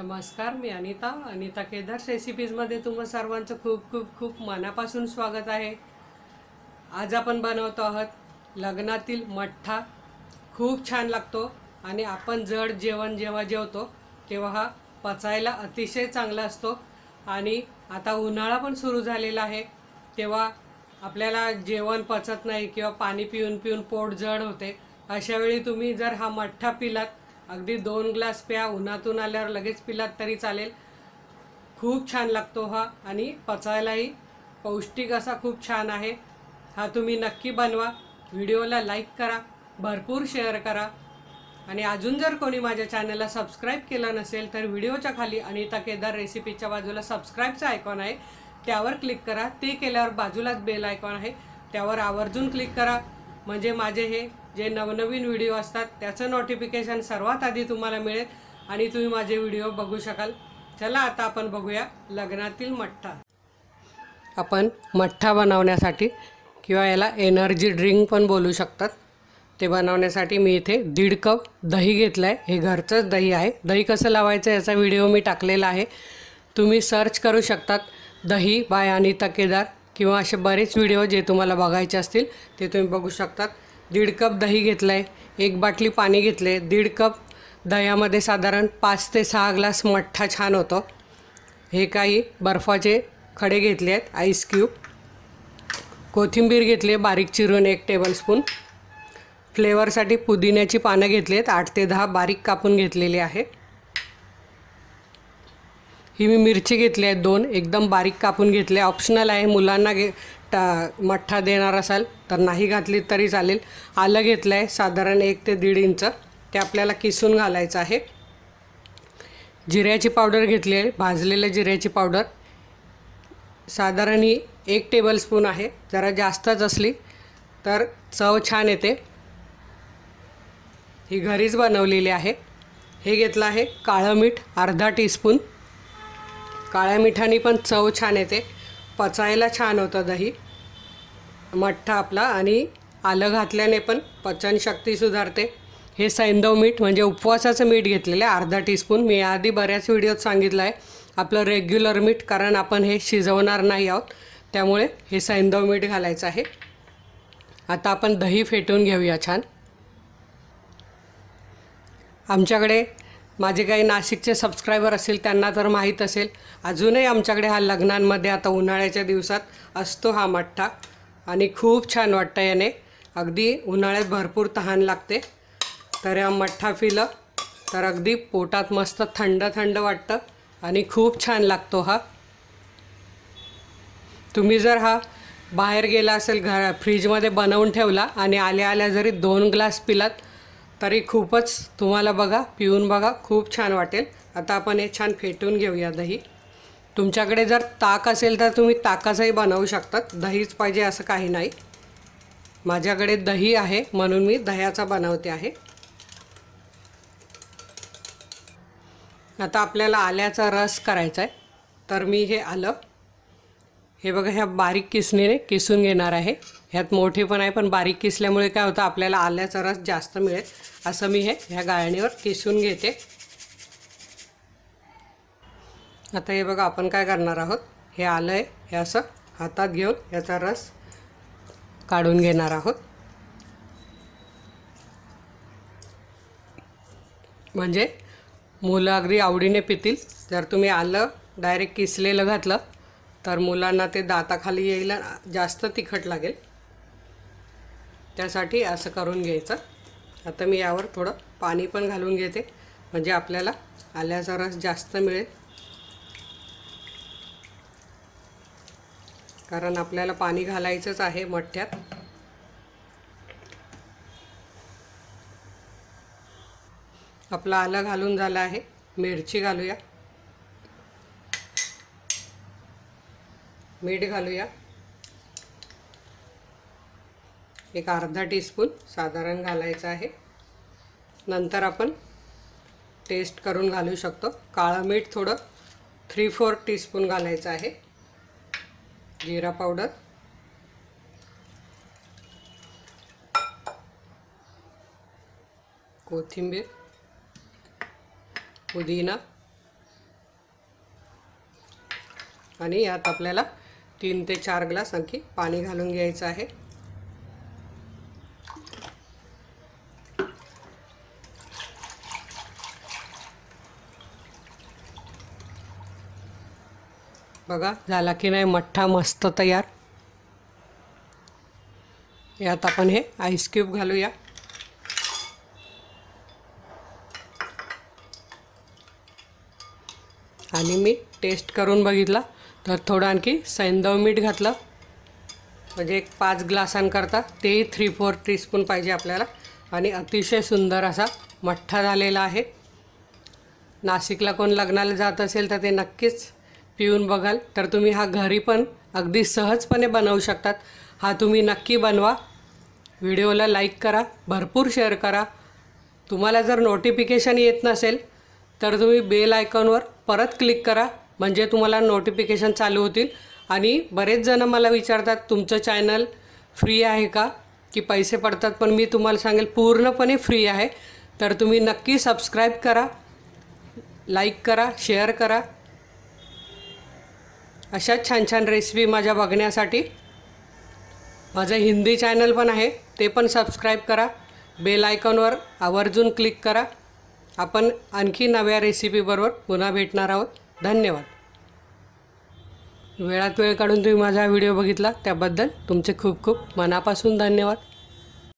नमस्कार, मी अनिता केदार रेसिपीजमध्ये तुम्हा सर्वांचं खूप खूप खूप मनापासून स्वागत आहे। आज आपण बनवतो आहोत लग्नातील मठ्ठा। खूप छान लागतो आणि आपण जड जेवण जेव्हा जेवतो तेव्हा हा पचायला अतिशय चांगला असतो। आणि आता उन्हाळा पण सुरू झालेला आहे, तेव्हा आपल्याला जेवण पचत नाही किंवा पाणी पिऊन पिऊन पोट जड होते। अशा वेळी तुम्ही जर हा मठ्ठा पिलात, अगदी 2 ग्लास प्या, उन्हातून आल्यावर लगेच पिलात तरी चालेल। खूप छान लागतो हा आणि पचायलाही पौष्टिक असा खूप छान आहे। हा तुम्ही नक्की बनवा। व्हिडिओला लाईक करा, भरपूर शेअर करा आणि अजून जर कोणी माझ्या चॅनलला सबस्क्राइब केलं नसेल तर व्हिडिओच्या खाली अनिता केदार रेसिपीच्या बाजूला सबस्क्राइबचा आयकॉन आहे, त्यावर क्लिक करा। ते केल्यावर बाजूलाच बेल आयकॉन आहे, त्यावर आवर्जून क्लिक करा, म्हणजे माझे हे जे नवनवीन व्हिडिओ असतात त्याचं नोटिफिकेशन सर्वात आधी तुम्हाला मिळेल आणि तुम्ही माझे व्हिडिओ बघू शकाल। चला आता आपण बघूया लग्नातील मठ्ठा। आपण मठ्ठा बनवण्यासाठी किंवा याला एनर्जी ड्रिंक पण बोलू शकतात, ते बनवण्यासाठी मी इथे 1.5 कप दही घेतलं आहे। हे घरचंच दही आहे। दही कसं लावायचं याचा व्हिडिओ मी टाकलेला आहे, तुम्ही सर्च करू शकतात दही बाय अनिता केदार, किंवा असे बरेच व्हिडिओ जे तुम्हाला बघायचे असतील ते तुम्ही बघू शकतात। 1.5 कप दही घेतलं आहे, 1 बाटली पाणी घेतले। 1.5 कप दह्यामध्ये साधारण 5 ते 6 ग्लास मठ्ठा छान होतो। हे काही बर्फाचे खडे घेतले आहेत, आईस क्यूब। कोथिंबीर घेतली बारीक चिरून 1 टेबलस्पून। फ्लेवरसाठी पुदिन्याची पानं घेतली आहेत, 8 ते 10 बारीक कापून घेतलेली आहे। ही मी मिरची घेतली आहे 2, एकदम बारीक कापून घेतले। ऑप्शनल आहे, मुलांना मठ्ठा देणार असाल तर नाही घातली तरी चालेल। आलं घेतलं आहे साधारण 1 ते 1.5 इंच, ते आपल्याला किसून घालायचं आहे। जिऱ्याची पावडर घेतली आहे, भाजलेल्या जिऱ्याची पावडर साधारण ही 1 टेबलस्पून आहे। जरा जास्तच असली तर चव छान येते। ही घरीच बनवलेली आहे। हे घेतलं आहे काळं मीठ अर्धा टीस्पून। काळ्या मिठाने पण चव छान येते, पचायला छान होतं दही मठ्ठा आपला, आणि आलं घातल्याने पण पचनशक्ती सुधारते। हे सैंधव मीठ म्हणजे उपवासाचं मीठ घेतलेलं आहे अर्धा टीस्पून। मी आधी बऱ्याच व्हिडिओत सांगितलं आहे आपलं रेग्युलर मीठ, कारण आपण हे शिजवणार नाही आहोत, त्यामुळे हे सैंधव मीठ घालायचं आहे। आता आपण दही फेटून घेऊया छान। आमच्याकडे माझे काही नाशिकचे सबस्क्रायबर असतील त्यांना तर माहीत असेल, अजूनही आमच्याकडे हा लग्नांमध्ये आता उन्हाळ्याच्या दिवसात असतो हा मठ्ठा, आणि खूप छान वाटतं याने। अगदी उन्हाळ्यात भरपूर तहान लागते, तर हा मठ्ठा पिलं तर अगदी पोटात मस्त थंड थंड वाटतं आणि खूप छान लागतो हा। तुम्ही जर हा बाहेर गेला असेल, फ्रीजमध्ये बनवून ठेवला आणि आल्या आल्या जरी 2 ग्लास पिलात तरी खूपच, तुम्हाला बघा पिऊन बघा, खूप छान वाटेल। आता आपण हे छान फेटून घेऊया दही। तुमच्याकडे जर ताक असेल तर तुम्ही ताकाचंही बनवू शकतात, दहीच पाहिजे असं काही नाही। माझ्याकडे दही आहे म्हणून मी दह्याचा बनवते आहे। आता आपल्याला आल्याचा रस करायचा आहे, तर मी हे आलं हे बघा ह्या बारीक किसणीने किसून घेणार आहे। ह्यात मोठे पण आहे, पण बारीक किसल्यामुळे काय होतं आपल्याला आल्याचा रस जास्त मिळेल, असं मी हे ह्या गाळणीवर किसून घेते। आता हे बघा आपण काय करणार आहोत, हे आलं आहे हे असं हातात घेऊन याचा रस काढून घेणार आहोत, म्हणजे मुलं अगदी आवडीने पितील। जर तुम्ही आलं डायरेक्ट किसलेलं घातलं तर मुलांना ते दाताखाली येईल, जास्त तिखट लागेल, त्यासाठी असं करून घ्यायचं। आता मी यावर थोडं पाणी पण घालून घेते, म्हणजे आपल्याला आल्याचा रस जास्त मिळेल, कारण आपल्याला पाणी घालायचंच आहे मठ्ठ्यात। आपलं आलं घालून झालं आहे, मिरची घालूया, मीठ घालूया, एक अर्धा टीस्पून साधारण घालायचं आहे। नंतर आपण टेस्ट करून घालू शकतो। काळं मीठ थोडं 3/4 टीस्पून घालायचं आहे। जिरा पावडर, कोथिंबीर, पुदिना, आणि यात आपल्याला 3 ते 4 ग्लास आणखी पाणी घालून घ्यायचं आहे। बघा झाला की नाही मठ्ठा मस्त तयार। यात आपण हे आईस क्यूब घालूया। आणि मी टेस्ट करून बघितला तर थोडं आणखी सैंधव मीठ घातलं, म्हणजे एक 5 ग्लासांकरता तेही 3-4 टीस्पून पाहिजे आपल्याला। आणि अतिशय सुंदर असा मठ्ठा झालेला आहे। नाशिकला कोण लग्नाला जात असेल तर ते नक्कीच पिऊन बघाल, तर तुम्ही हा घरी पण अगदी सहजपणे बनवू शकतात। हा तुम्ही नक्की बनवा। व्हिडिओला लाईक करा, भरपूर शेअर करा। तुम्हाला जर नोटिफिकेशन येत नसेल तर तुम्ही बेल आयकॉनवर परत क्लिक करा, म्हणजे तुम्हाला नोटिफिकेशन चालू होतील। आणि बरेच जण मला विचारतात तुमचं चॅनल फ्री आहे का की पैसे पडतात, पण मी तुम्हाला सांगेल पूर्णपणे फ्री आहे। तर तुम्ही नक्की सबस्क्राईब करा, लाईक करा, शेअर करा। अशा छान छान रेसिपी माझ्या बघण्यासाठी माझं हिंदी चॅनल पण आहे, ते पण सबस्क्राईब करा। बेल आयकॉनवर आवर्जून क्लिक करा। आपण आणखी नव्या रेसिपीबरोबर पुन्हा भेटणार आहोत। धन्यवाद। वेळात वेळ काढून तुम्ही माझा व्हिडिओ बघितला त्याबद्दल तुमचे खूप खूप मनापासून धन्यवाद।